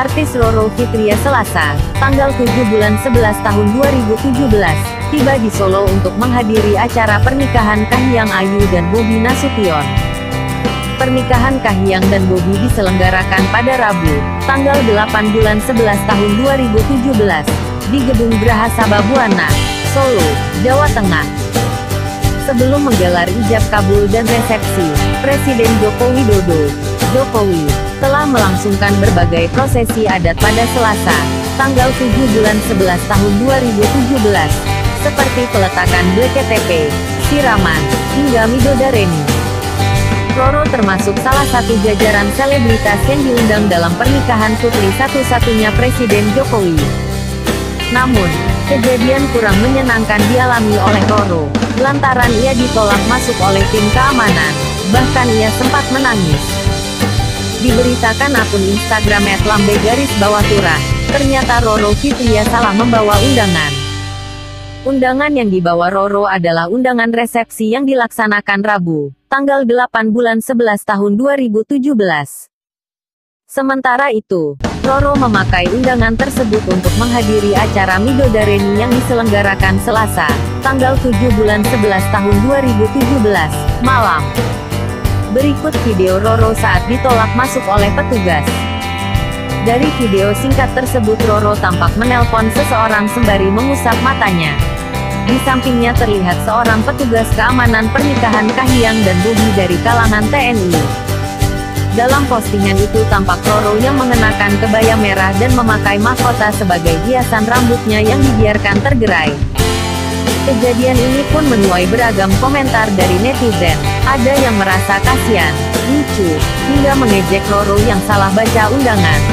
Artis Roro Fitria Selasa, tanggal 7 bulan 11 tahun 2017, tiba di Solo untuk menghadiri acara pernikahan Kahiyang Ayu dan Bobi Nasution. Pernikahan Kahiyang dan Bobi diselenggarakan pada Rabu, tanggal 8 bulan 11 tahun 2017, di Gedung Graha Sababwana, Solo, Jawa Tengah. Sebelum menggelar ijab kabul dan resepsi, Presiden Joko Widodo, Jokowi, telah melangsungkan berbagai prosesi adat pada Selasa, tanggal 7 bulan 11 tahun 2017, seperti peletakan BKTP, siraman, hingga midodareni. Roro termasuk salah satu jajaran selebritas yang diundang dalam pernikahan putri satu-satunya Presiden Jokowi. Namun, kejadian kurang menyenangkan dialami oleh Roro, lantaran ia ditolak masuk oleh tim keamanan, bahkan ia sempat menangis. Diberitakan akun Instagram @lambe_tura, ternyata Roro Fitria salah membawa undangan. Undangan yang dibawa Roro adalah undangan resepsi yang dilaksanakan Rabu, tanggal 8 bulan 11 tahun 2017. Sementara itu, Roro memakai undangan tersebut untuk menghadiri acara midodareni yang diselenggarakan Selasa, tanggal 7 bulan 11 tahun 2017, malam. Berikut video Roro saat ditolak masuk oleh petugas. Dari video singkat tersebut Roro tampak menelpon seseorang sembari mengusap matanya. Di sampingnya terlihat seorang petugas keamanan pernikahan Kahiyang dan Bobi dari kalangan TNI. Dalam postingan itu tampak Roro yang mengenakan kebaya merah dan memakai mahkota sebagai hiasan rambutnya yang dibiarkan tergerai. Kejadian ini pun menuai beragam komentar dari netizen. Ada yang merasa kasihan, lucu, hingga mengejek Roro yang salah baca undangan.